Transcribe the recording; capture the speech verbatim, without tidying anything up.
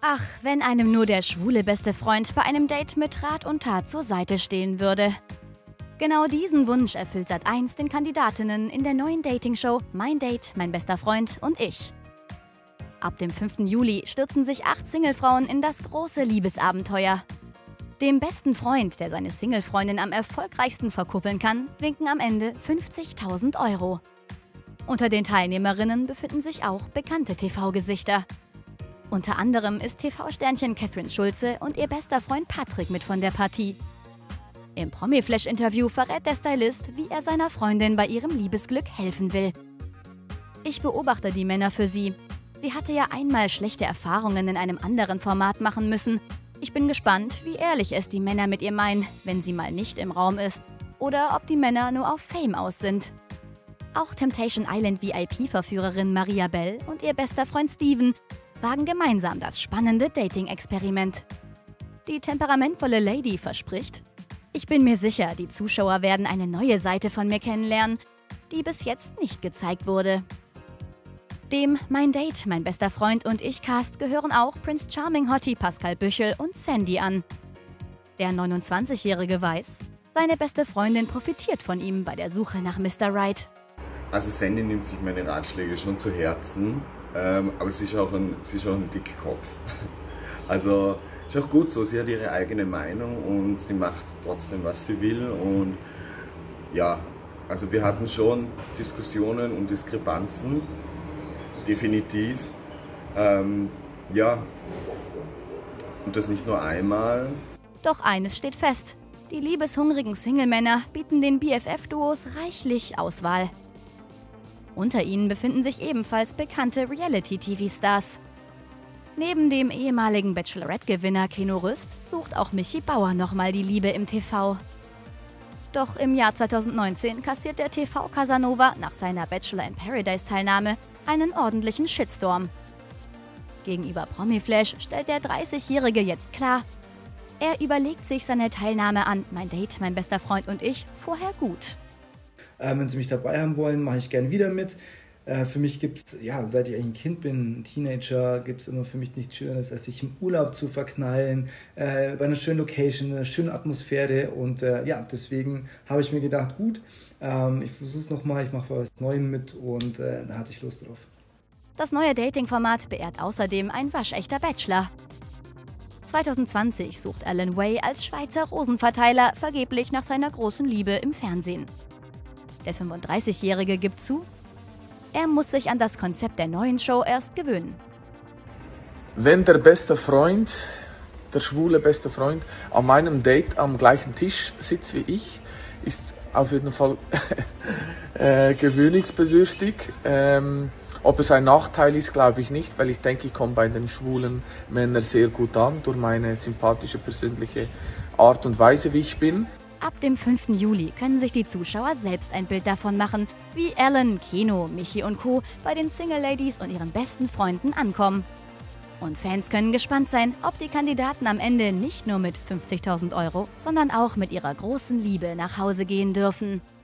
Ach, wenn einem nur der schwule beste Freund bei einem Date mit Rat und Tat zur Seite stehen würde. Genau diesen Wunsch erfüllt Sat eins den Kandidatinnen in der neuen Dating-Show Mein Date, mein bester Freund und ich. Ab dem fünften Juli stürzen sich acht Singlefrauen in das große Liebesabenteuer. Dem besten Freund, der seine Singlefreundin am erfolgreichsten verkuppeln kann, winken am Ende fünfzigtausend Euro. Unter den Teilnehmerinnen befinden sich auch bekannte T V-Gesichter. Unter anderem ist T V-Sternchen Catherine Schulze und ihr bester Freund Patrick mit von der Partie. Im Promi-Flash-Interview verrät der Stylist, wie er seiner Freundin bei ihrem Liebesglück helfen will. Ich beobachte die Männer für sie. Sie hatte ja einmal schlechte Erfahrungen in einem anderen Format machen müssen. Ich bin gespannt, wie ehrlich es die Männer mit ihr meinen, wenn sie mal nicht im Raum ist. Oder ob die Männer nur auf Fame aus sind. Auch Temptation Island V I P-Verführerin Maria Bell und ihr bester Freund Steven wagen gemeinsam das spannende Dating-Experiment. Die temperamentvolle Lady verspricht: Ich bin mir sicher, die Zuschauer werden eine neue Seite von mir kennenlernen, die bis jetzt nicht gezeigt wurde. Dem Mein Date, mein bester Freund und ich Cast gehören auch Prince Charming Hottie Pascal Büchel und Sandy an. Der neunundzwanzigjährige weiß, seine beste Freundin profitiert von ihm bei der Suche nach Mister Right. Also Sandy nimmt sich meine Ratschläge schon zu Herzen, ähm, aber sie ist auch ein, sie ist auch ein Dickkopf. Also ist auch gut so, sie hat ihre eigene Meinung und sie macht trotzdem, was sie will. Und ja, also wir hatten schon Diskussionen und Diskrepanzen, definitiv. Ähm, ja, und das nicht nur einmal. Doch eines steht fest: Die liebeshungrigen Single-Männer bieten den B F F-Duos reichlich Auswahl. Unter ihnen befinden sich ebenfalls bekannte Reality-T V-Stars. Neben dem ehemaligen Bachelorette-Gewinner Keno Rüst sucht auch Michi Bauer nochmal die Liebe im T V. Doch im Jahr zweitausendneunzehn kassiert der T V-Casanova nach seiner Bachelor in Paradise-Teilnahme einen ordentlichen Shitstorm. Gegenüber Promiflash stellt der dreißigjährige jetzt klar: Er überlegt sich seine Teilnahme an Mein Date, mein bester Freund und ich vorher gut. Äh, wenn Sie mich dabei haben wollen, mache ich gern wieder mit. Äh, für mich gibt es, ja, seit ich ein Kind bin, ein Teenager, gibt es immer für mich nichts Schönes, als sich im Urlaub zu verknallen, äh, bei einer schönen Location, einer schönen Atmosphäre. Und äh, ja, deswegen habe ich mir gedacht, gut, ähm, ich versuche es nochmal, ich mache was Neues mit und äh, da hatte ich Lust drauf. Das neue Dating-Format beehrt außerdem ein waschechter Bachelor. zweitausendzwanzig sucht Alan Way als Schweizer Rosenverteiler vergeblich nach seiner großen Liebe im Fernsehen. Der fünfunddreißigjährige gibt zu: Er muss sich an das Konzept der neuen Show erst gewöhnen. Wenn der beste Freund, der schwule beste Freund, an meinem Date am gleichen Tisch sitzt wie ich, ist auf jeden Fall äh, gewöhnungsbedürftig. Ähm, ob es ein Nachteil ist, glaube ich nicht, weil ich denke, ich komme bei den schwulen Männern sehr gut an, durch meine sympathische, persönliche Art und Weise, wie ich bin. Ab dem fünften Juli können sich die Zuschauer selbst ein Bild davon machen, wie Alan, Keno, Michi und Co. bei den Single-Ladies und ihren besten Freunden ankommen. Und Fans können gespannt sein, ob die Kandidaten am Ende nicht nur mit fünfzigtausend Euro, sondern auch mit ihrer großen Liebe nach Hause gehen dürfen.